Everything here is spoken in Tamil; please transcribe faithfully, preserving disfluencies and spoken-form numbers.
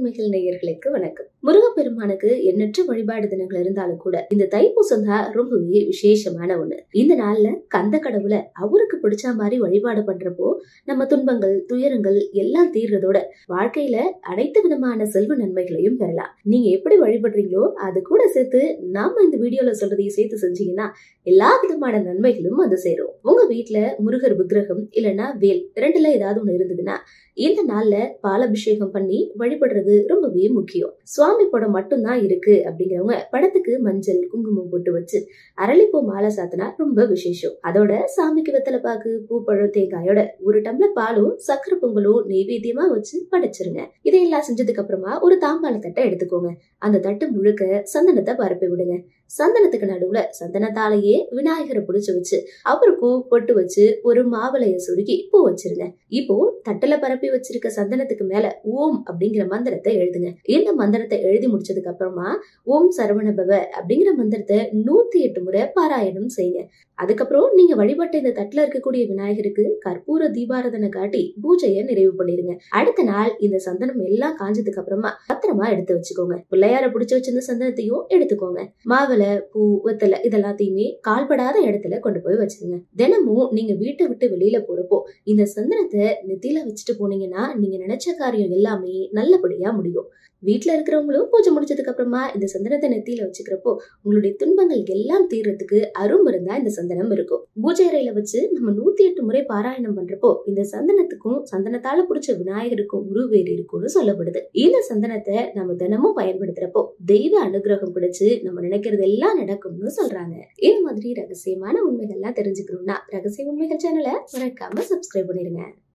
உண்மைகள் நேயர்களுக்கு வணக்கம். முருகப்பெருமானுக்கு எண்ணற்ற வழிபாடு தினங்கள் இருந்தாலும் கூட இந்த தைப்பூசம் தான் ரொம்பவே விசேஷமான ஒண்ணு. இந்த நாள்ல கந்த கடவுளை அவருக்கு பிடிச்ச மாதிரி வழிபாடு பண்றப்போ நம்ம துன்பங்கள் துயரங்கள் எல்லாம் தீர்றதோட வாழ்க்கையில அனைத்து விதமான செல்வ நன்மைகளையும் பெறலாம். நீங்க எப்படி வழிபடுறீங்களோ அது கூட சேர்த்து நாம இந்த வீடியோல சொல்றதையும் சேர்த்து செஞ்சீங்கன்னா எல்லா விதமான நன்மைகளும் அது சேரும். உங்க வீட்டுல முருகர் விக்கிரகம் இல்லைன்னா வேல் ரெண்டுல ஏதாவது ஒண்ணு இருந்ததுன்னா இந்த நாள்ல பாலாபிஷேகம் பண்ணி வழிபடுறது ரொம்பவே முக்கியம். சுவாமி படம் மட்டும்தான் இருக்கு அப்படிங்கிறவங்க படத்துக்கு மஞ்சள் குங்குமம் போட்டு வச்சு அரளிப்பூ மாலை சாத்தினா ரொம்ப விசேஷம். அதோட சாமிக்கு வெத்தலை பாக்கு பூப்பழம் தேங்காயோட ஒரு டம்ளர் பாலும் சக்கரை பொங்கலும் நெய்வேத்தியமா வச்சு படைச்சிருங்க. இதையெல்லாம் செஞ்சதுக்கு அப்புறமா ஒரு தாம்பாள தட்டை எடுத்துக்கோங்க. அந்த தட்டு முழுக்க சந்தனத்தை பரப்பி விடுங்க. சந்தனத்துக்கு நடுவுல சந்தனத்தாலேயே விநாயகரை புடிச்சு வச்சு அவருக்கும் பொட்டு வச்சு ஒரு மாவளைய சுருக்கி பூ வச்சிருங்க. இப்போ தட்டுல பரப்பி வச்சிருக்க சந்தனத்துக்கு மேல ஓம் அப்படிங்கிற மந்திரத்தை எழுதுங்க. இந்த மந்திரத்தை எழுதி முடிச்சதுக்கு அப்புறமா ஓம் சரவணபவ அப்படிங்கிற மந்திரத்தை நூத்தி எட்டு முறை பாராயணம் செய்யுங்க. அதுக்கப்புறம் நீங்க வழிபட்ட இந்த தட்டுல இருக்கக்கூடிய விநாயகருக்கு கற்பூர தீபாரதனை காட்டி பூஜையை நிறைவு பண்ணிருங்க. அடுத்த நாள் இந்த சந்தனம் எல்லாம் காஞ்சதுக்கு அப்புறமா பத்திரமா எடுத்து வச்சுக்கோங்க. பிள்ளையார புடிச்சு வச்சிருந்த சந்தனத்தையும் எடுத்துக்கோங்க. மாவிளை பூ வெத்தலை இதெல்லாத்தையுமே கால்படாத இடத்துல கொண்டு போய் வச்சிருங்க. தினமும் நீங்க வீட்டை விட்டு வெளியில போறப்போ இந்த சந்தனத்தை நெத்தியில வச்சுட்டு போனீங்கன்னா நீங்க நினைச்ச காரியம் எல்லாமே நல்லபடியா முடியும். வீட்டுல இருக்கிறவங்களும் பூஜை முடிச்சதுக்கு அப்புறமா இந்த சந்தனத்தை நெத்தியில வச்சுக்கிறப்போ உங்களுடைய துன்பங்கள் எல்லாம் தீர்றதுக்கு அருமருந்தா இந்த சந்தனம் இருக்கும். பூஜை அறையில வச்சு நம்ம நூத்தி எட்டு முறை பாராயணம் பண்றப்போ இந்த சந்தனத்துக்கும் சந்தனத்தால புடிச்ச விநாயகருக்கும் உருவேறி இருக்கும்னு சொல்லப்படுது. இந்த சந்தனத்தை நம்ம தினமும் பயன்படுத்துறப்போ தெய்வ அனுகிரகம் பிடிச்சு நம்ம நினைக்கிறது எல்லாம் நடக்கும்னு சொல்றாங்க. இந்த மாதிரி ரகசியமான உண்மைகள் எல்லாம் தெரிஞ்சுக்கணும்னா ரகசிய உண்மைகள் சேனலை மறக்காம சப்ஸ்கிரைப் பண்ணிருங்க.